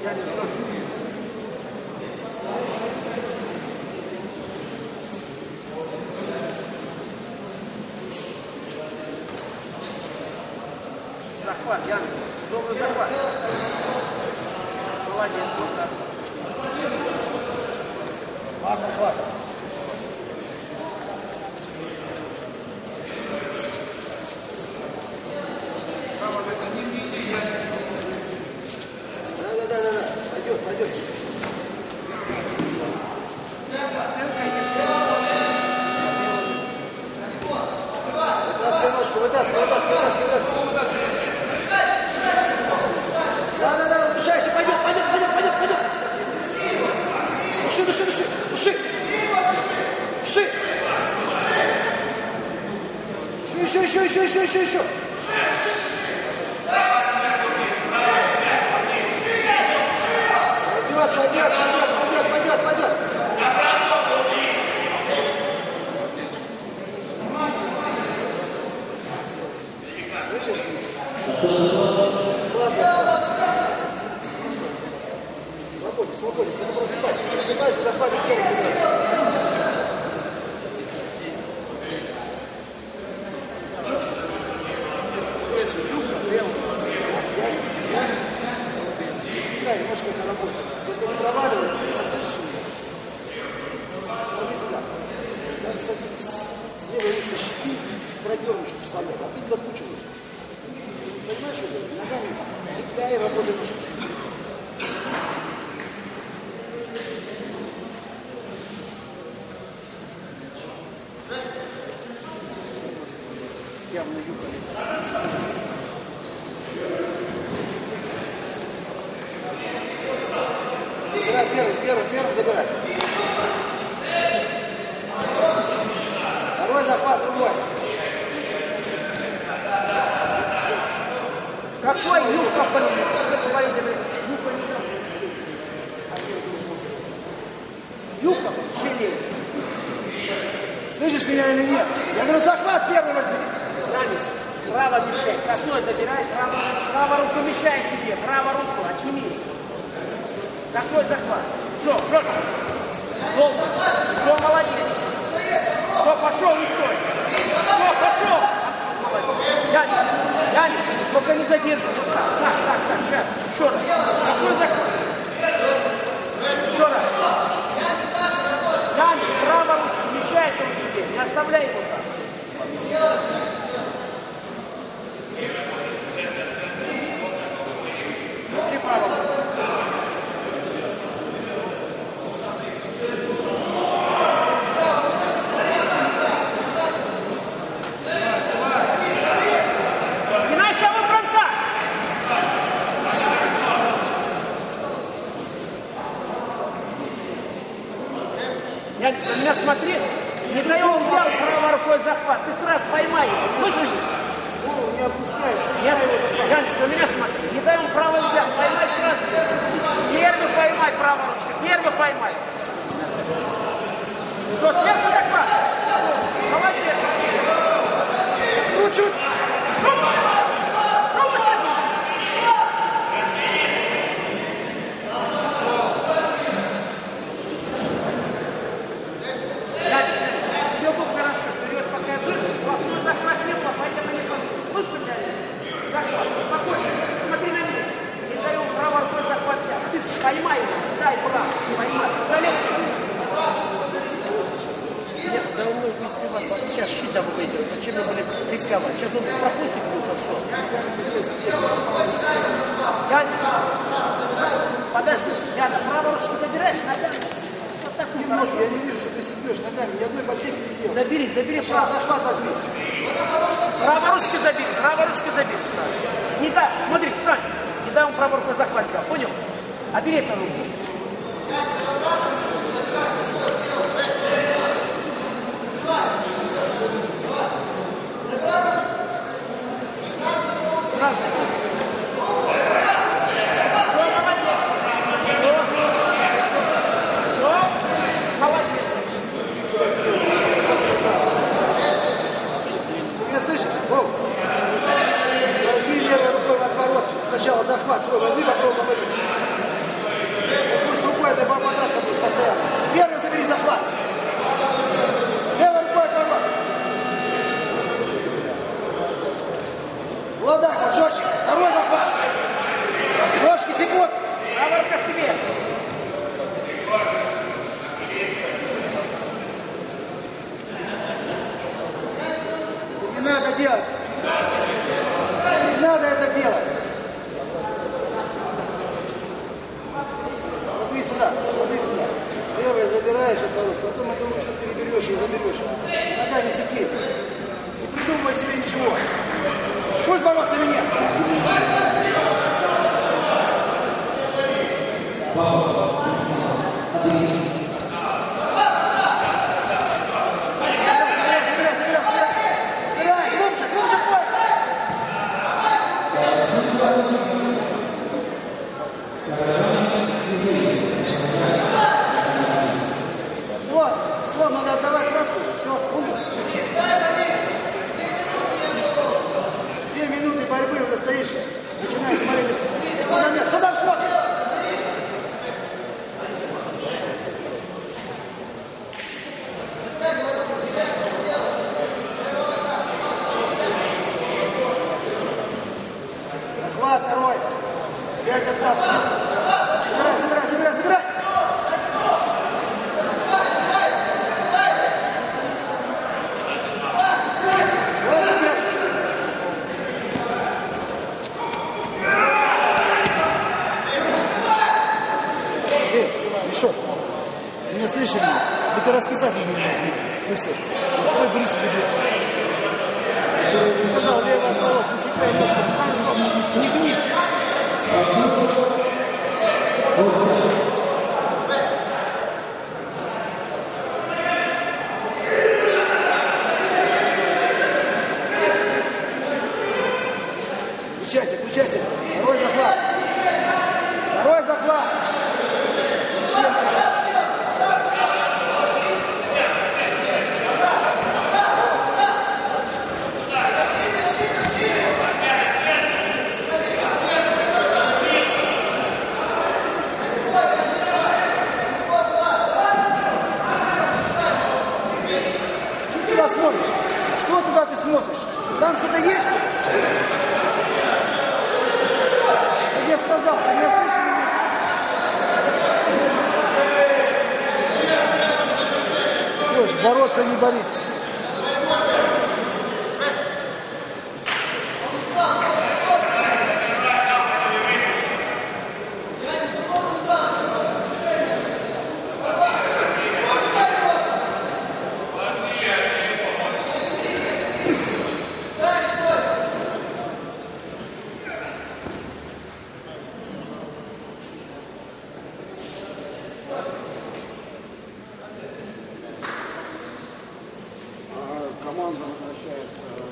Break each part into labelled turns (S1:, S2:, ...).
S1: Захват, Яна. Добрый захват. Молодец, вот так.
S2: Классно, классно. Да. Пойдет, пойдет. Вытаскивай ножку, вытаскивай. Да, удушайся, пойдет. Души. Еще. Пойдет. Слышишь? Свободен. Просыпайся, захватит первый. Немножко это работает. Только не проваливайся, не слышишь меня? Смотри сюда. Надо с левой ручкой спи, продернешь самолет, а ты докучиваешь. Понимаешь, что это? Ногами цепляй и работай ножкой.
S1: Явно юкали.
S2: Первым забирай. Второй захват, другой.
S1: Какой юбка, блин? Что говорите, блин? Юбка, желез.
S2: Слышишь меня или нет? Я говорю, захват первый возьми.
S1: Янис, право мешает. Косной забирай, право руку мешает тебе. Право руку, отними. Какой захват? Все, жестко. Долго. Все, молодец. Все, пошел, не стой. Все, пошел. Молодец. Янис, только не задерживай. Так, сейчас. Еще раз. Косой захват. Еще раз. Янис, право ручку мешает он тебе. Не оставляй его так. Внутри правого. Янис, на меня смотри, не дай он взял правой рукой захват, ты сразу поймай его, слышишь?
S2: Голову не опускай,
S1: Янис, на меня смотри, не дай он правой взял, поймай сразу. Первый поймай правой ручкой, первый поймай. Что, сверху захват? Молодец.
S2: Ну, чуть.
S1: Шум! Поймай его, дай право, поймай, залегче. Нет, да он не успевает, сейчас щит там выйдет, зачем ему рисковать? Сейчас он пропустит будет как что. Янис, подожди, Яна, правую ручку забираешь, ногами. Вот такую хорошо.
S2: Я не вижу, что ты сидишь ногами, ни одной подсеки не сделал.
S1: Забери
S2: Сейчас
S1: правую.
S2: захват возьми.
S1: Правой ручкой забери. Не так, смотри, встань. Не дай он правой рукой захват взял, понял? А бери эту руку. Сразу. Молодец.
S2: Ты меня слышишь? Вов? Возьми левой рукой в отворот. Сначала захват свой возьми, попробуй вытащить. Вот так вот, жестче. Второй захват. Ножки секунд.
S1: Правая рука себе.
S2: Не надо делать. Не надо это делать. Смотри сюда, смотри сюда. Левое забираешь от ворот, потом эту руку переберешь и заберешь. Ногами сиди. Не придумывай себе ничего. Пусть бороться меня. Все, надо отдавать схватку. Все, умер. 2 минуты борьбы уже стоишь. Начинаешь смотреть. Что там смотришь? Захват второй. 5 отдав. Забирай. Мишок, меня слышали? Это расписать не нужно смотреть. Ну все. Твой Борис тебе. Сказал, левый отворот, высекай ножку, встань ногу, не вниз. Включайся. Второй захват. Что туда ты смотришь? Там что-то есть? Я тебе сказал, ты меня слышишь? Бороться не болит. Команда возвращается.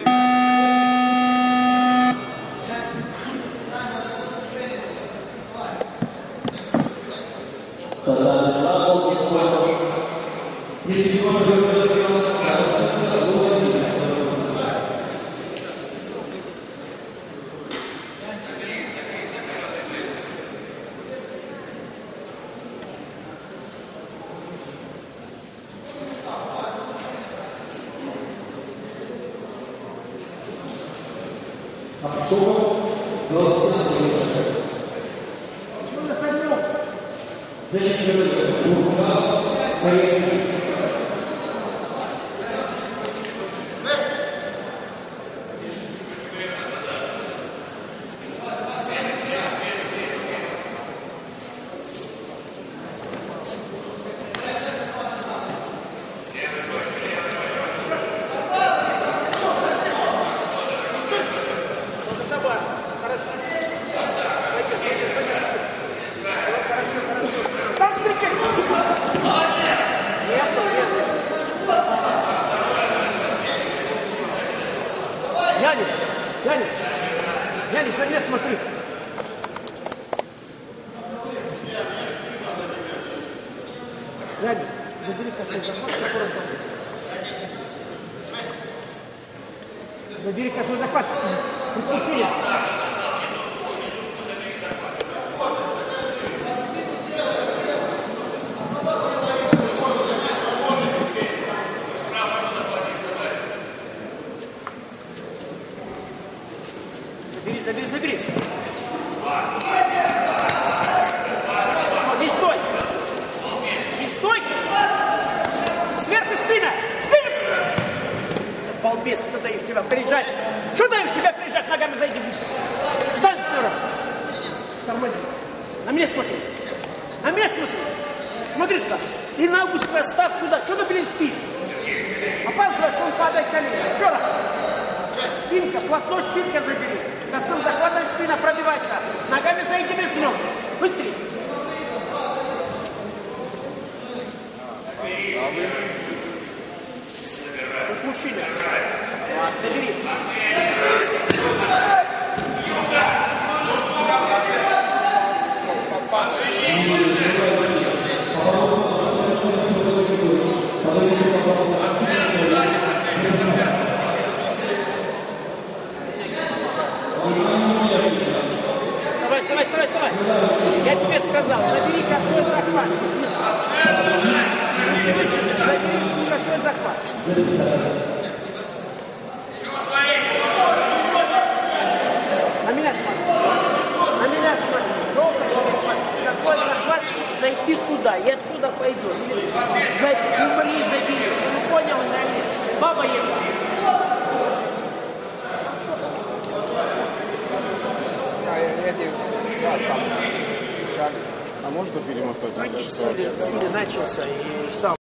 S1: Янис, на меня смотри. Янис, забери косой захват, который там. Забери косой захват. Подключение. Забери. Не стой! Сверху спина! Балбес, что даешь тебя приезжать? Что даешь тебя приезжать? Ногами зайди. Встань в сторону. Тормози. На меня смотри. Смотри сюда. И ногу свою ставь сюда. Что ты, блин, спишь? Опаздываешь, он падает колено. Еще раз. Спинка, плотно спинка забери. Косым захватай спина, пробивайся. Ногами зайди между ног. Быстрее. Тут мужчина. Забери. Вставай. Я тебе сказал, забери косой захват. Забери косой захват. На меня смотри. Долго косой захват, зайди сюда. И отсюда пойдешь. Умри, забери. Ну понял, баба есть.
S3: А можно перемотать?
S1: Начался и сам.